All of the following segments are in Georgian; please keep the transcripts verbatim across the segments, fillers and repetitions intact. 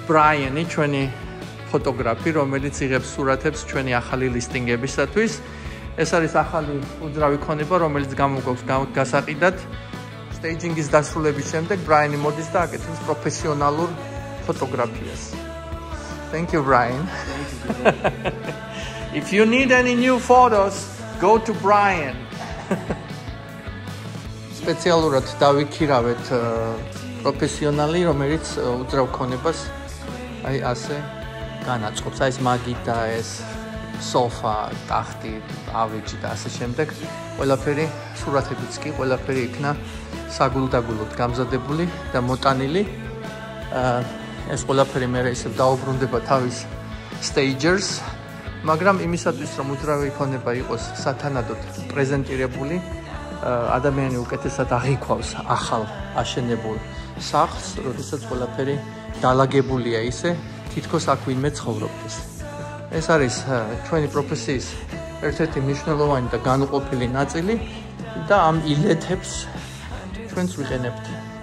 Brian-ი, ჩვენი ფოტოგრაფი, რომელიც იღებს სურათებს ჩვენი ახალი ლისტინგებისათვის. ეს არის ახალი უძრავი ქონება, რომელიც გამოგვაქვს გასაყიდად. Staging-ის დასრულების შემდეგ Brian-ი მოდის და აკეთებს პროფესიონალურ ფოტოგრაფიას. Thank you, Brian. If you need any new photos, go to Brian. Სპეციალურად დავიქირავეთ პროფესიონალი, რომელიც უძრავ ქონებას აი ასე განაწყობს. აი ეს მაგიდა, ეს სოფა, ტახტი, ავეჯი და ასე შემდეგ. ყველაფერი სურათებიც კი, ყველაფერი იქნა საგულდაგულოდ გამზადებული და მოტანილი. ეს ყველაფერი მე ისევ დაუბრუნდება თავის stagers, მაგრამ იმისათვის რომ უძრავი ქონება იყოს სათანადოდ პრეზენტირებული, ადამიანი უკეთესად აღიქვავს ახალ აშენებულ სახლს, როდესაც ყველაფერი დალაგებულია ისე, თითქოს აქ ვინმე ცხოვრობდეს. ეს არის ჩვენი პროფესიის ერთ-ერთი მნიშვნელოვანი და განუყოფელი ნაწილი და ამ ილეთებს ჩვენც ვიყენებთ.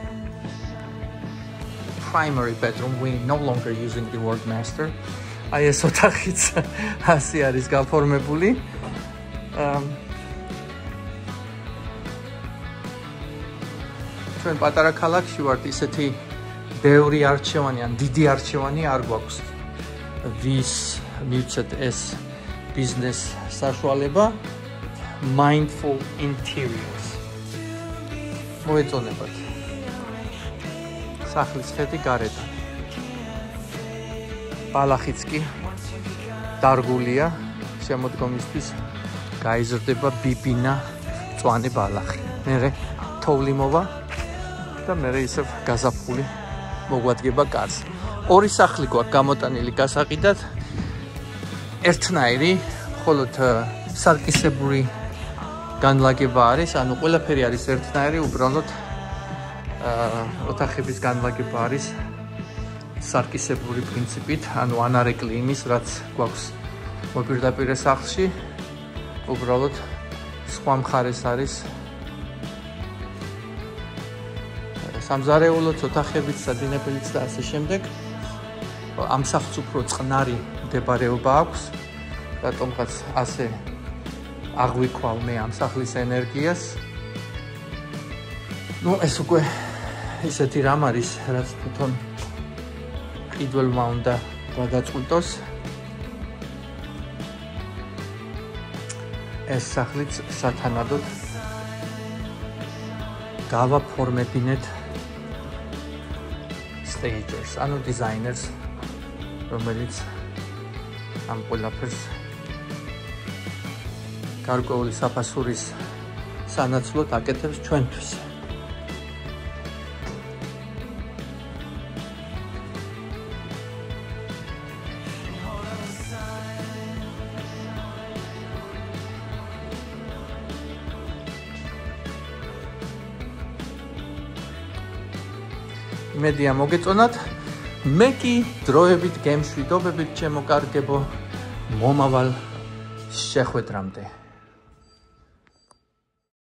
Primary bedroom, we no longer using the word master. აი ეს ოთახიც ასე არის გაფორმებული. ჩვენ პატარა ქალაქში ვართ, ისეთი ბევრი არჩევანი ან დიდი არჩევანი არ გვაქვს. ვის მივცეთ ეს ბიზნეს საშუალება mindful interiors. მოეწონებათ. სახლის ხედი გარედან. ბალახიც კი დარგულია, შემოდგომისთვის გაიზრდება ბიბინა მწვანე ბალახი. მერე თოვლი მოვა და მერე ისევ გაზაფხული მოგვადგება კარს. ორი სახლი გვაქვს გამოტანილი გასაყიდად. ერთნაირი, მხოლოდ სარკისებური განლაგება არის, ანუ ყველაფერი არის ერთნაირი, უბრალოდ ოთახების განლაგება არის სარკისებური პრინციპით, ანუ ანარეკლი იმის, რაც გვაქვს მოპირდაპირე სახლში, უბრალოდ სხვა მხარეს არის სამზარეულოც, ოთახებიც, სადინებელიც და ასე შემდეგ. ამ სახლს უფრო წყნარი მდებარეობა აქვს, რატომღაც ასე აღვიქვალ მე ამ სახლის ენერგიას. ნუ ეს უკვე ისეთი რამ არის, რაც თვითონ ყიდველმა უნდა გადაწყვიტოს. ეს სახლიც სათანადოდ გავაფორმებინეთ stagers, ანუ designers, რომელიც ამ ყველაფერს გარკვეული საფასურის სანაცვლოდ აკეთებს ჩვენთვის. იმედია მოგეწონათ. მე კი დროებით გემშვიდობებით ჩემო კარგებო, მომავალ შეხვედრამდე.